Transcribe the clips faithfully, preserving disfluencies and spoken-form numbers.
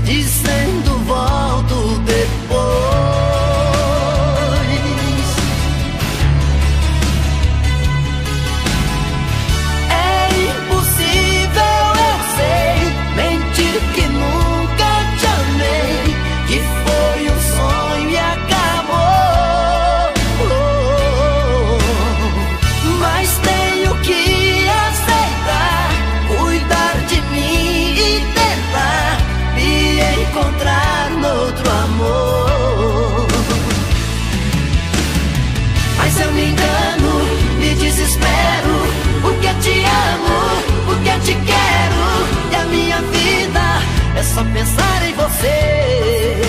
dizendo volto depois. É impossível, eu sei, mentir que nunca te amei, que foi um sonho e acabou. Oh, mas tenho que aceitar, cuidar de mim e tentar me encontrar noutro amor. Mas eu me engano, me desespero, porque te amo, porque te quero, e a minha vida é só pensar em você.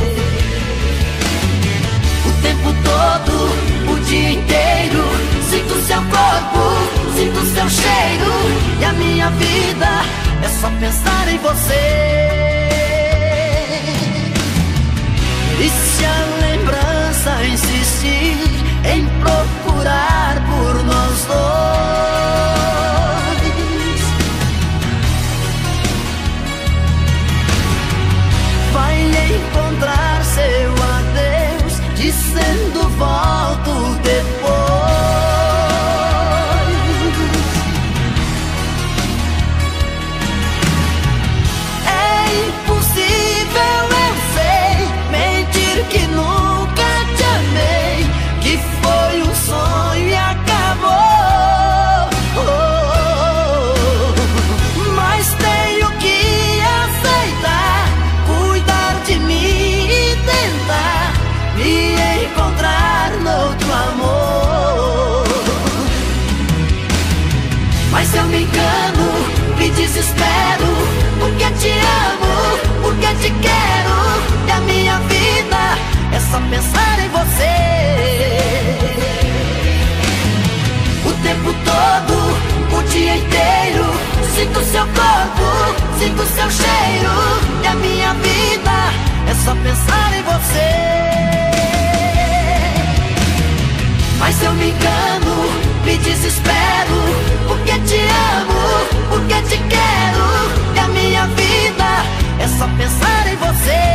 O tempo todo, o dia inteiro, sinto seu corpo, sinto seu cheiro, e a minha vida é só pensar em você. E se a lembrança insistir em procurar por nós dois, vai encontrar seu adeus, dizendo volto depois. É impossível, eu sei, mentir que nunca te amei, que foi um sonho e acabou. Oh, mas tenho que aceitar, cuidar de mim e tentar me encontrar noutro amor. Mas eu me engano, me desespero, porque te amo, porque te quero, e a minha vida é só pensar em você. O tempo todo, o dia inteiro, sinto seu corpo, sinto seu cheiro, e a minha vida é só pensar em você. Mas eu me engano, me desespero, porque te amo, porque te quero, e a minha vida é só pensar em você.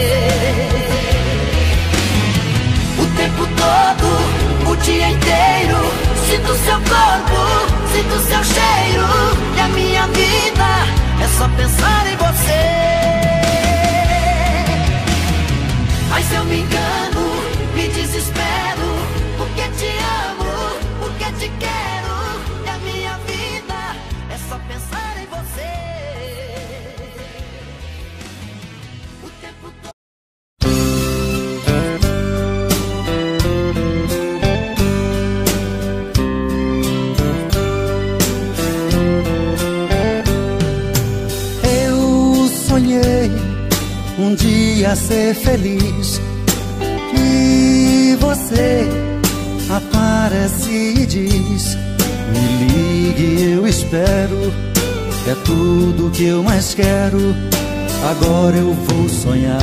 O tempo todo, o dia inteiro, sinto seu corpo, sinto seu cheiro, e a minha vida é só pensar em você. Mas eu me engano, me desespero, porque te amo, porque te quero, e a minha vida é só pensar em você. O tempo todo. Eu sonhei um dia ser feliz, e você aparece e diz: me ligue, eu espero, é tudo que eu mais quero, agora eu vou sonhar.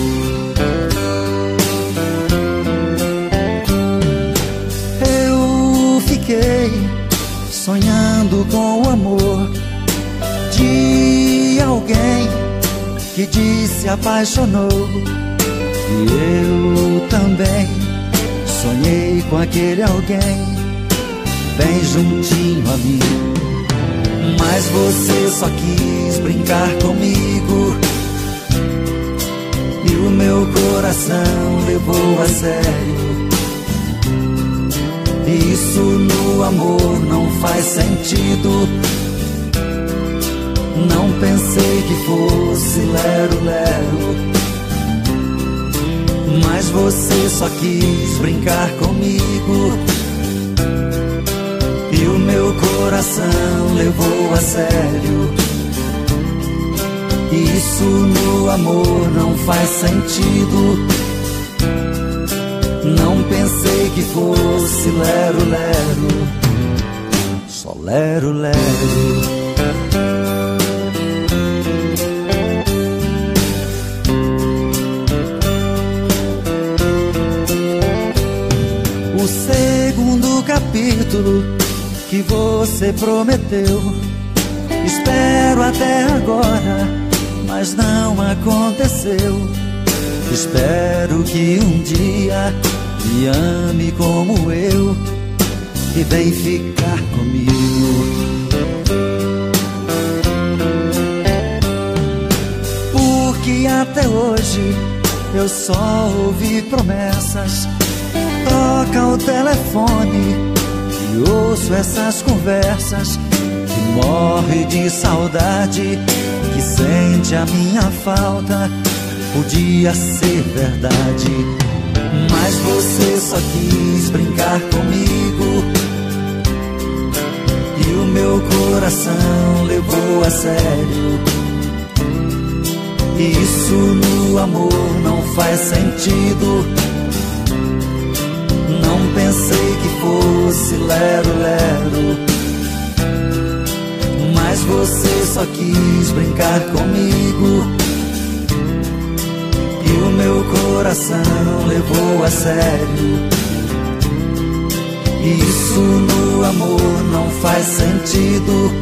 Eu fiquei sonhando com o amor de alguém que disse apaixonou, e eu também sonhei com aquele alguém bem juntinho a mim. Mas você só quis brincar comigo, e o meu coração levou a sério. Isso no amor não faz sentido. Não pensei que fosse lero-lero, mas você só quis brincar comigo, e o meu coração levou a sério. Isso no amor não faz sentido. Não pensei que fosse lero-lero, só lero-lero. O segundo capítulo que você prometeu, espero até agora, mas não aconteceu. Espero que um dia me ame como eu e vem ficar comigo. Porque até hoje eu só ouvi promessas. Toca o telefone e ouço essas conversas. Que morre de saudade, que sente a minha falta. Podia ser verdade, mas você só quis brincar comigo e o meu coração levou a sério. Isso no amor não faz sentido. Não pensei que fosse lero-lero, mas você só quis brincar comigo e o meu coração levou a sério. Isso no amor não faz sentido.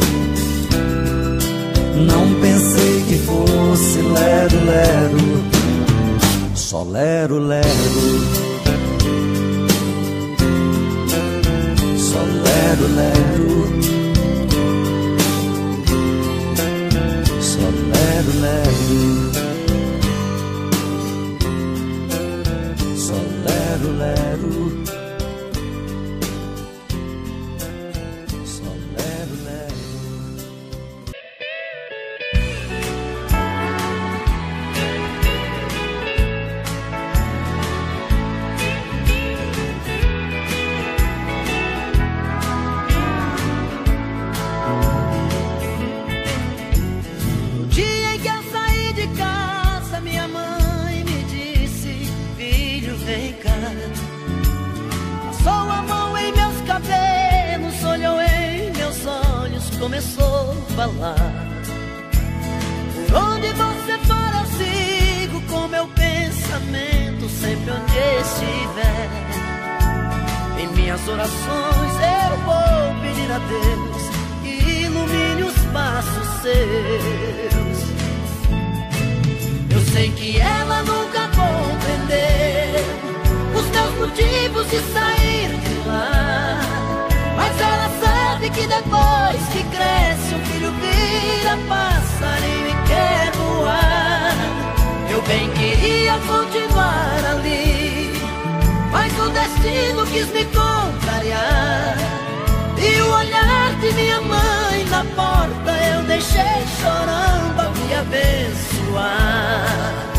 Não pensei que fosse lero-lero, só lero-lero, só lero-lero, só lero-lero. Lero, lero, só lero, lero. No dia em que eu saí de casa, minha mãe me disse: filho, vem cá. Passou a mão em meus cabelos, olhou em meus olhos, começou a falar: por onde você for eu sigo com meu pensamento, sempre onde estiver. Em minhas orações eu vou pedir a Deus que ilumine os passos seus. Eu sei que ela nunca compreendeu os meus motivos de sair de lá, mas ela sabe que depois que cresce um filho vira passarinho e quer voar. Eu bem queria continuar ali, mas o destino quis me contrariar. E o olhar de minha mãe na porta eu deixei chorando a me abençoar.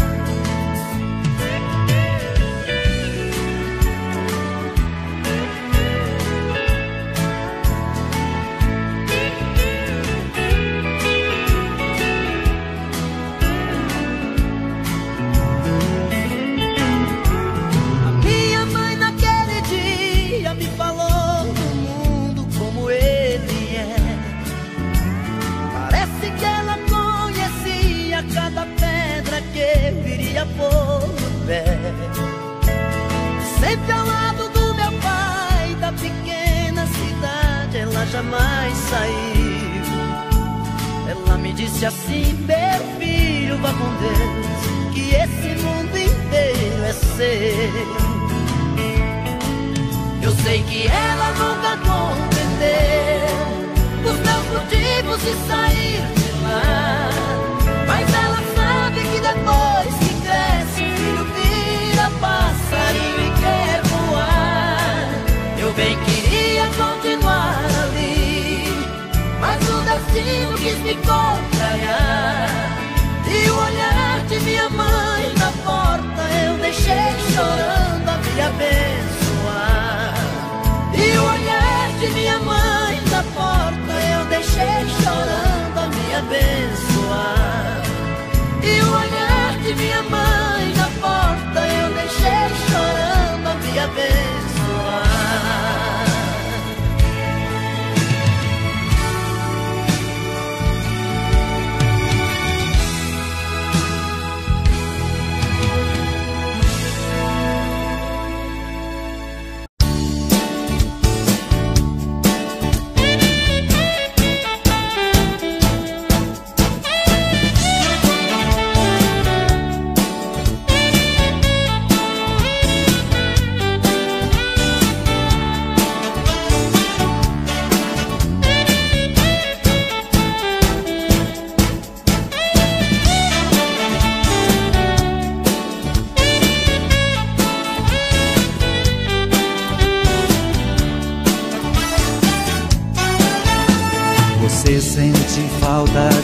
Cada pedra que eu viria pôr no pé. Sempre ao lado do meu pai, da pequena cidade, ela jamais saiu. Ela me disse assim: meu filho, vá com Deus, que esse mundo inteiro é seu. Eu sei que ela nunca compreendeu os meus motivos de sair de lá, mas ela sabe que depois que cresce o filho vira passarinho e quer voar. Eu bem queria continuar ali, mas o destino quis me contrariar. E o olhar de minha mãe na porta eu deixei chorando a me abençoar. E o olhar de minha mãe na porta eu deixei chorando a me abençoar. E o olhar de minha mãe na porta eu deixei chorando a me abençoar.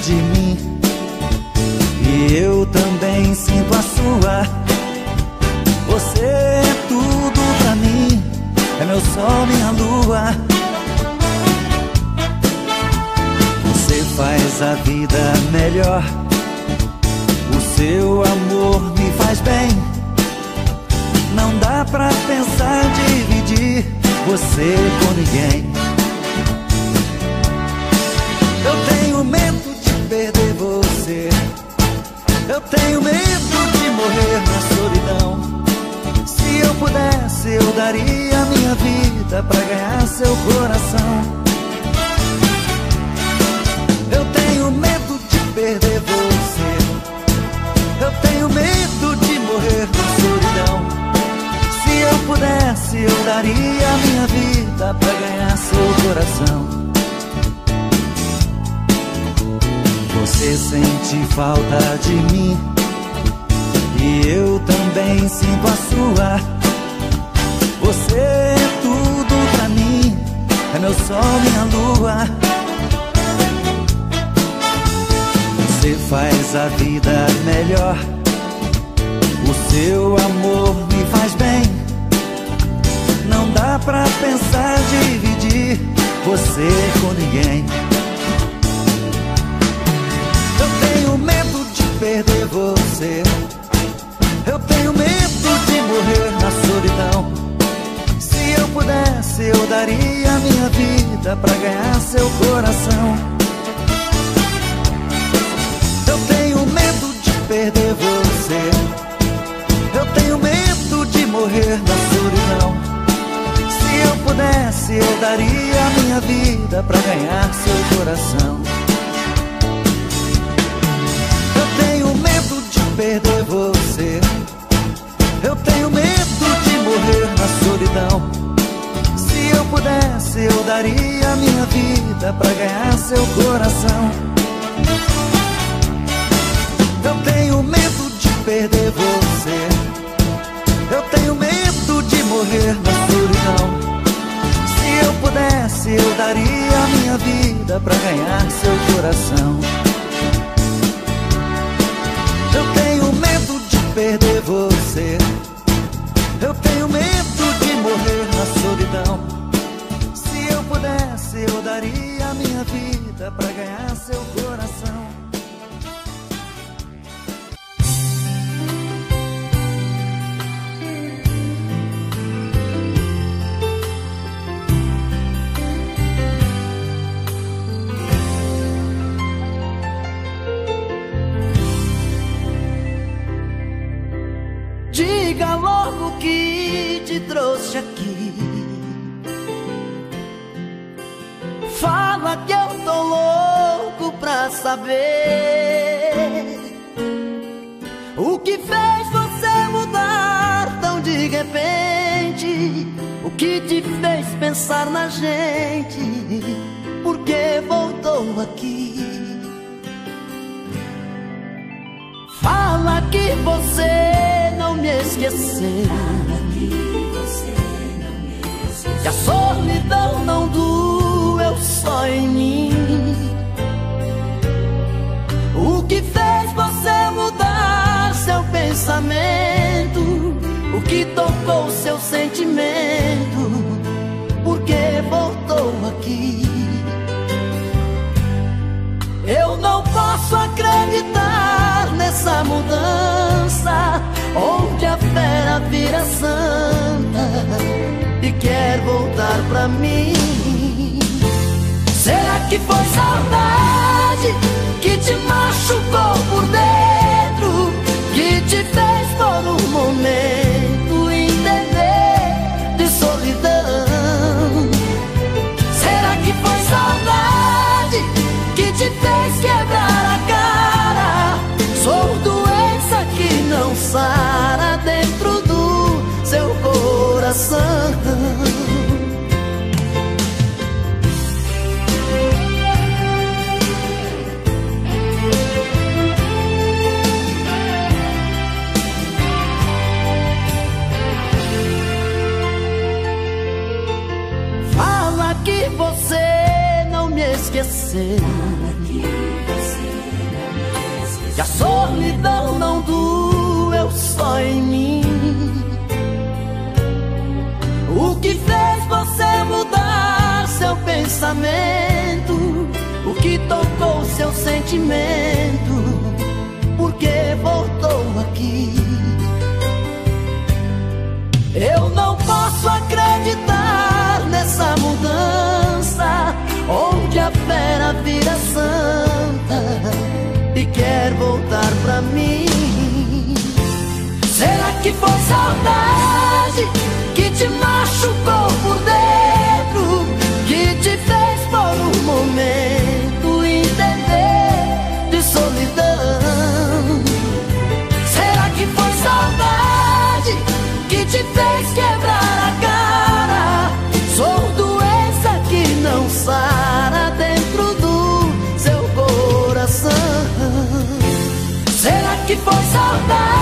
de mim e eu também sinto a sua. Você é tudo pra mim, é meu sol, minha lua. Você faz a vida melhor, o seu amor me faz bem. Não dá pra pensar dividir você com ninguém. Eu tenho medo de perder você, eu tenho medo de morrer na solidão. Se eu pudesse, eu daria minha vida pra ganhar seu coração. Eu tenho medo de perder você, eu tenho medo de morrer na solidão. Se eu pudesse, eu daria minha vida pra ganhar seu coração. Você sente falta de mim e eu também sinto a sua. Você é tudo pra mim, é meu sol, minha lua. Você faz a vida melhor, o seu amor me faz bem. Não dá pra pensar dividir você com ninguém. Eu tenho medo de perder você, eu tenho medo de morrer na solidão. Se eu pudesse, eu daria minha vida pra ganhar seu coração. Eu tenho medo de perder você, eu tenho medo de morrer na solidão. Se eu pudesse, eu daria minha vida pra ganhar seu coração. Eu tenho medo de perder você, eu tenho medo de morrer na solidão. Se eu pudesse, eu daria minha vida pra ganhar seu coração. Eu tenho medo de perder você, eu tenho medo de morrer na solidão. Se eu pudesse, eu daria minha vida pra ganhar seu coração. Eu tenho medo de perder você, eu tenho medo de morrer na solidão. Se eu pudesse, eu daria minha vida pra ganhar seu coração. Diga logo o que te trouxe aqui. Fala que eu tô louco pra saber o que fez você mudar tão de repente. O que te fez pensar na gente? Por que voltou aqui? Fala que você não me esqueceu, que a solidão não doeu só em mim. O que fez você mudar seu pensamento? O que tocou seu sentimento? Por que voltou aqui? Eu não posso acreditar nessa mudança, onde a fera vira santa e quer voltar pra mim. Será que foi saudade que te machucou por dentro, que te fez por um momento entender de solidão? Será que foi saudade que te fez quebrar a cara? Sou doença que não sara dentro do seu coração. Fala que você não me esqueceu, solidão não doeu só em mim. O que fez você mudar seu pensamento? O que tocou seu sentimento? Por que voltou aqui? Eu não posso acreditar nessa mudança, onde a fera vira santa e quer voltar pra mim. Será que foi saudade que te machucou por dentro, que te fez por um momento entender de solidão? Será que foi saudade que te fez quebrar a cara? Sou doença que não sara dentro do seu coração. Será que foi saudade